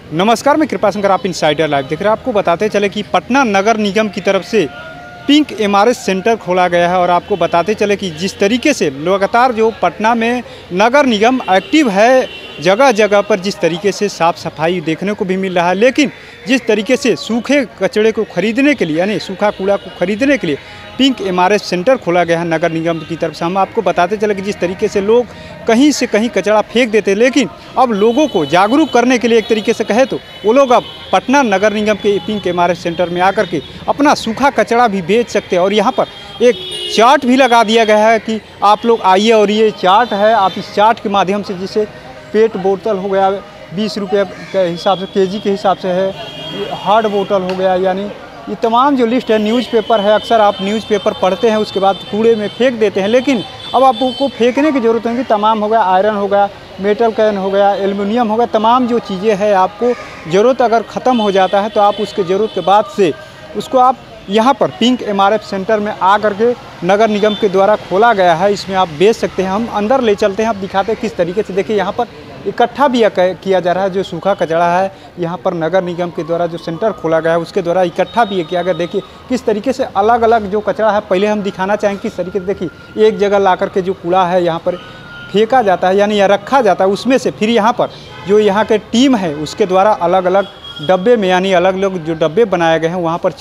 नमस्कार, मैं कृपा शंकर, आप इनसाइडर लाइव देख रहे हैं। आपको बताते चले कि पटना नगर निगम की तरफ से पिंक एमआरएस सेंटर खोला गया है और आपको बताते चले कि जिस तरीके से लगातार जो पटना में नगर निगम एक्टिव है, जगह जगह पर जिस तरीके से साफ़ सफाई देखने को भी मिल रहा है, लेकिन जिस तरीके से सूखे कचरे को खरीदने के लिए यानी सूखा कूड़ा को खरीदने के लिए पिंक एमआरएस सेंटर खोला गया है नगर निगम की तरफ से। हम आपको बताते चले कि जिस तरीके से लोग कहीं से कहीं कचरा फेंक देते, लेकिन अब लोगों को जागरूक करने के लिए एक तरीके से कहे तो वो लोग अब पटना नगर निगम के पिंक एमआरएस सेंटर में आकर के अपना सूखा कचरा भी बेच सकते हैं। और यहाँ पर एक चार्ट भी लगा दिया गया है कि आप लोग आइए, और ये चार्ट है, आप इस चार्ट के माध्यम से जिसे पेट बोतल हो गया 20 रुपये के हिसाब से, केजी के हिसाब से है, हार्ड बोतल हो गया, यानी ये तमाम जो लिस्ट है, न्यूज़पेपर है, अक्सर आप न्यूज़पेपर पढ़ते हैं उसके बाद कूड़े में फेंक देते हैं, लेकिन अब आपको फेंकने की ज़रूरत होगी। तमाम हो गया, आयरन हो गया, मेटल कैन हो गया, एल्युमिनियम हो गया, तमाम जो चीज़ें हैं आपको ज़रूरत अगर ख़त्म हो जाता है तो आप उसके ज़रूरत के बाद से उसको आप यहाँ पर पिंक एमआरएफ सेंटर में आ करके नगर निगम के द्वारा खोला गया है, इसमें आप बेच सकते हैं। हम अंदर ले चलते हैं, आप दिखाते हैं किस तरीके से। देखिए यहाँ पर इकट्ठा भी किया जा रहा है, जो सूखा कचरा है यहाँ पर नगर निगम के द्वारा जो सेंटर खोला गया है उसके द्वारा इकट्ठा भी किया गया। देखिए किस तरीके से अलग अलग जो कचरा है, पहले हम दिखाना चाहेंगे किस तरीके से। देखिए एक जगह ला करके जो कूड़ा है यहाँ पर फेंका जाता है, यानी रखा जाता है, उसमें से फिर यहाँ पर जो यहाँ के टीम है उसके द्वारा अलग अलग डब्बे में, यानी अलग अलग जो डब्बे बनाए गए हैं वहाँ पर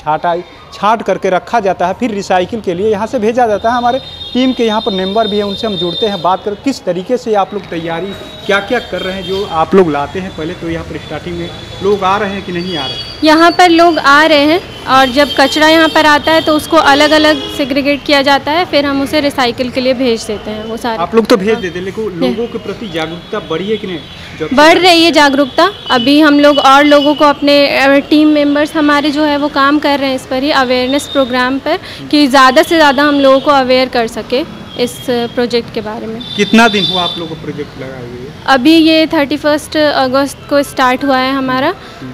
छाट करके रखा जाता है, फिर रिसाइकिल के लिए यहाँ से भेजा जाता है। हमारे टीम के यहाँ पर मेंबर भी हैं, उनसे हम जुड़ते हैं, बात कर किस तरीके से आप लोग तैयारी क्या क्या कर रहे हैं जो आप लोग लाते हैं। पहले तो यहाँ पर स्टार्टिंग में लोग आ रहे हैं कि नहीं आ रहे हैं? यहाँ पर लोग आ रहे हैं, और जब कचरा यहाँ पर आता है तो उसको अलग अलग सेग्रीगेट किया जाता है, फिर हम उसे रिसाइकिल के लिए भेज देते हैं। वो सारे आप लोग तो भेज देते हैं, लेकिन लोगों के प्रति जागरूकता बढ़ी है कि नहीं? बढ़ रही है जागरूकता। अभी हम लोग और लोगों को, अपने टीम मेंबर्स हमारे जो है वो काम कर रहे हैं इस पर ही, अवेयरनेस प्रोग्राम पर, कि ज़्यादा से ज़्यादा हम लोगों को अवेयर कर सके इस प्रोजेक्ट के बारे में। कितना दिन हुआ आप लोगों को प्रोजेक्ट लगाए हुए? अभी ये 31 अगस्त को स्टार्ट हुआ है हमारा।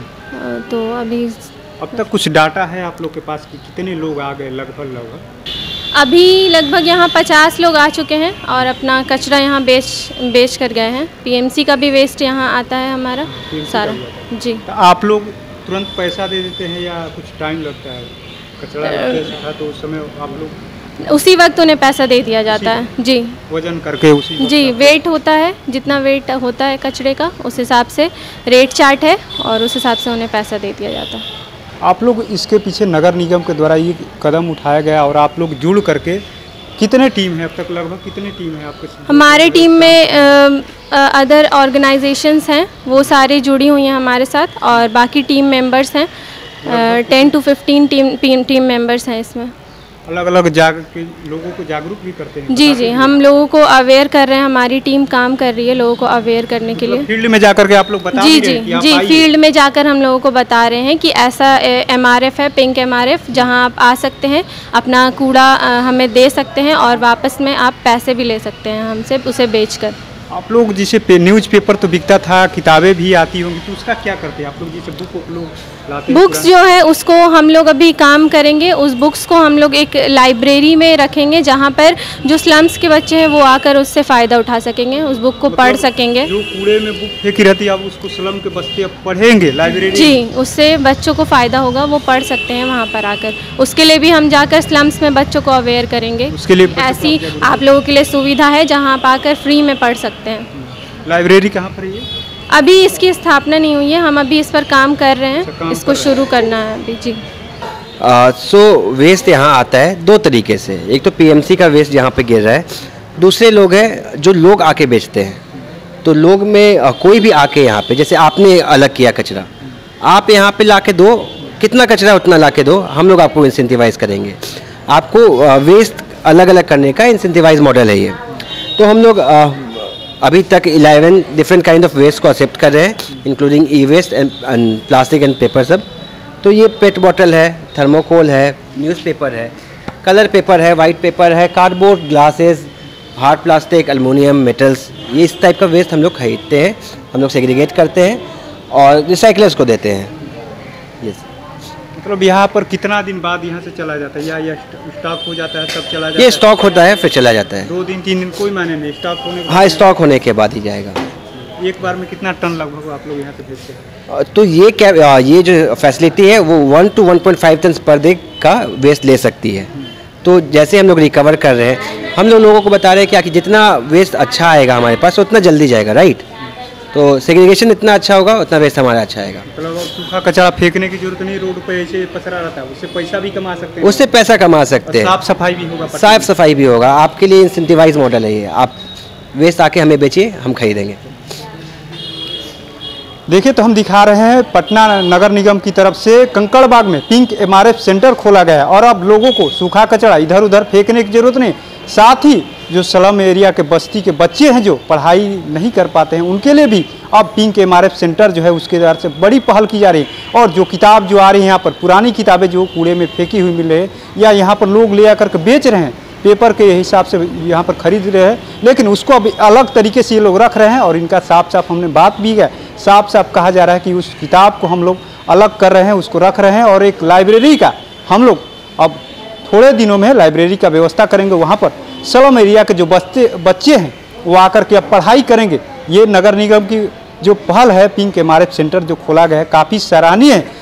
तो अभी अब तक कुछ डाटा है आप लोग के पास कि कितने लोग आ गए? लगभग अभी लगभग यहाँ 50 लोग आ चुके हैं और अपना कचरा यहाँ बेच कर गए हैं। पीएमसी का भी वेस्ट यहाँ आता है हमारा सारा। जी, तो आप लोग तुरंत पैसा दे देते हैं या कुछ टाइम लगता है? कचरा तो उस समय आप लोग उसी वक्त उन्हें पैसा दे दिया जाता है। जी, वजन करके उसी वक्त? जी, वेट होता है, जितना वेट होता है कचरे का उस हिसाब से रेट चार्ट है और उस हिसाब से उन्हें पैसा दे दिया जाता है। आप लोग इसके पीछे नगर निगम के द्वारा ये कदम उठाया गया और आप लोग जुड़ करके कितने टीम है अब तक? लगभग कितने टीम है आपके? हमारे टीम में अदर ऑर्गेनाइजेशंस हैं, वो सारी जुड़ी हुई हैं हमारे साथ, और बाकी टीम मेंबर्स हैं 10 to 15 टीम मेंबर्स हैं इसमें। अलग अलग लोगों को जागरूक भी करते हैं? जी, हम लोगों को अवेयर कर रहे हैं, हमारी टीम काम कर रही है लोगों को अवेयर करने के लिए। फील्ड में जाकर के आप लोग बता रहे हैं? जी, फील्ड में जाकर हम लोगों को बता रहे हैं कि ऐसा एमआरएफ है, पिंक एमआरएफ, जहां आप आ सकते हैं, अपना कूड़ा हमें दे सकते हैं और वापस में आप पैसे भी ले सकते हैं हमसे उसे बेचकर। आप लोग जैसे न्यूज़पेपर तो बिकता था, किताबें भी आती होंगी, तो उसका क्या करते हैं आप लोग? जैसे बुक लोग लाते हैं, बुक्स जो है उसको हम लोग अभी काम करेंगे, उस बुक्स को हम लोग एक लाइब्रेरी में रखेंगे जहाँ पर जो स्लम्स के बच्चे हैं वो आकर उससे फ़ायदा उठा सकेंगे, उस बुक को पढ़ सकेंगे। जो कूड़े में बुक फेंकी रहती है आप उसको स्लम के बच्चे अब पढ़ेंगे लाइब्रेरी? जी, उससे बच्चों को फ़ायदा होगा, वो पढ़ सकते हैं वहाँ पर आकर। उसके लिए भी हम जाकर स्लम्स में बच्चों को अवेयर करेंगे। उसके लिए ऐसी आप लोगों के लिए सुविधा है जहाँ आप आकर फ्री में पढ़ सकते हैं। लाइब्रेरी कहाँ पर है? अभी इसकी स्थापना नहीं हुई है, हम अभी इस पर काम कर रहे हैं, इसको शुरू करना है अभी। जी, वेस्ट यहाँ आता है दो तरीके से। एक तो पीएमसी का वेस्ट यहाँ पे गिर रहा है, दूसरे लोग हैं जो लोग आके बेचते हैं। तो लोग में कोई भी आके यहाँ पे, जैसे आपने अलग किया कचरा, आप यहाँ पे लाके दो, कितना कचरा उतना लाके दो, हम लोग आपको इंसेंटिवाइज करेंगे। आपको वेस्ट अलग अलग करने का इंसेंटिवाइज मॉडल है ये। तो हम लोग अभी तक 11 डिफरेंट काइंड ऑफ वेस्ट को एक्सेप्ट कर रहे हैं, including e waste and plastic and paper सब। तो ये पेट बॉटल है, थर्मोकोल है, न्यूज़पेपर है, कलर पेपर है, वाइट पेपर है, cardboard, glasses, hard plastic, aluminium, metals, ये इस टाइप का वेस्ट हम लोग खरीदते हैं, हम लोग सेग्रीगेट करते हैं और रिसाइकलर्स को देते हैं। यस। मतलब यहाँ पर कितना दिन बाद यहाँ से चला जाता है, या स्टॉक हो जाता है तब चला जाता है? ये स्टॉक होता है फिर चला जाता है। 2 दिन 3 दिन कोई मायने नहीं, स्टॉक होने के? हाँ, स्टॉक होने के बाद ही जाएगा। एक बार में कितना टन लगभग आप लोग यहाँ से भेजते हैं? तो ये जो फैसिलिटी है वो 1 to 1.5 टन पर डे का वेस्ट ले सकती है। तो जैसे हम लोग रिकवर कर रहे हैं, हम लोगों को बता रहे हैं कि जितना वेस्ट अच्छा आएगा हमारे पास उतना जल्दी जाएगा, राइट। तो सेग्रीगेशन इतना अच्छा होगा उतना वेस्ट हमारा अच्छा आएगा। मतलब सूखा कचरा फेंकने की जरूरत नहीं, रोड पे ऐसे पसरा रहता है, उससे पैसा भी कमा सकते हैं। उससे पैसा कमा सकते हैं, साफ सफाई भी होगा। साफ सफाई भी होगा, आपके लिए इंसेंटिवाइज मॉडल है ये। आप वेस्ट आके हमें बेचिए, हम खरीदेंगे। देखिए, तो हम दिखा रहे हैं पटना नगर निगम की तरफ से कंकड़बाग में पिंक एमआरएफ सेंटर खोला गया है और अब लोगों को सूखा कचरा इधर उधर फेंकने की जरूरत नहीं। साथ ही जो स्लम एरिया के बस्ती के बच्चे हैं जो पढ़ाई नहीं कर पाते हैं, उनके लिए भी अब पिंक एमआरएफ सेंटर जो है उसके द्वारा से बड़ी पहल की जा रही है। और जो किताब जो आ रही है यहाँ पर, पुरानी किताबें जो कूड़े में फेंकी हुई मिल रही है या यहाँ पर लोग ले आकर के बेच रहे हैं, पेपर के हिसाब से यहाँ पर खरीद रहे हैं, लेकिन उसको अभी अलग तरीके से ये लोग रख रहे हैं। और इनका साफ साफ हमने बात भी है, साफ साफ कहा जा रहा है कि उस किताब को हम लोग अलग कर रहे हैं, उसको रख रहे हैं और एक लाइब्रेरी का हम लोग अब थोड़े दिनों में लाइब्रेरी का व्यवस्था करेंगे। वहाँ पर स्लम एरिया के जो बच्चे हैं वो आकर के अब पढ़ाई करेंगे। ये नगर निगम की जो पहल है, पिंक एमआरएफ सेंटर जो खोला गया है, काफ़ी सराहनीय है।